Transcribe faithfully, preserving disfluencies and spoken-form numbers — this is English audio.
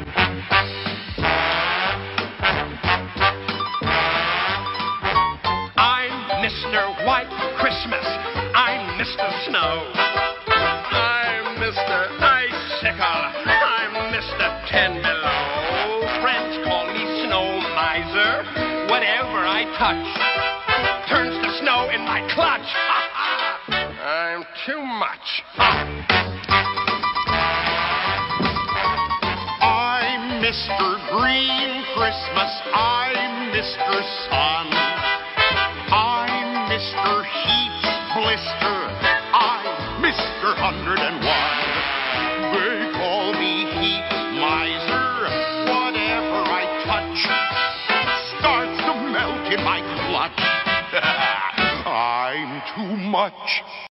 I'm Mister White Christmas. I'm Mister Snow. I'm Mister Icicle. I'm Mister Ten Below. Friends call me Snow Miser. Whatever I touch turns to snow in my clutch. I'm too much. I'm Mister Green Christmas. I'm Mister Sun. I'm Mister Heat's Blister. I'm Mister Hundred and One. They call me Heat Miser. Whatever I touch starts to melt in my clutch. I'm too much.